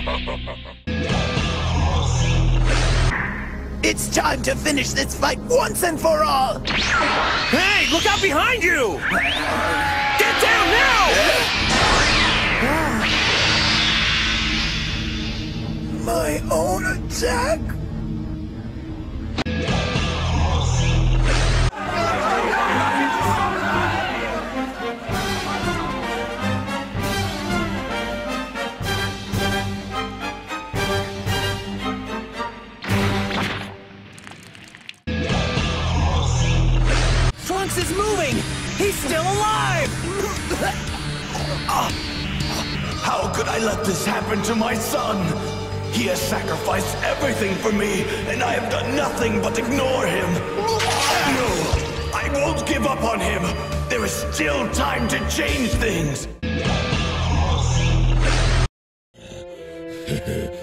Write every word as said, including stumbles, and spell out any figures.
It's time to finish this fight once and for all! Hey, look out behind you! Get down now! My own attack? Trunks is moving! He's still alive! How could I let this happen to my son? He has sacrificed everything for me, and I have done nothing but ignore him. No, I won't give up on him. There is still time to change things.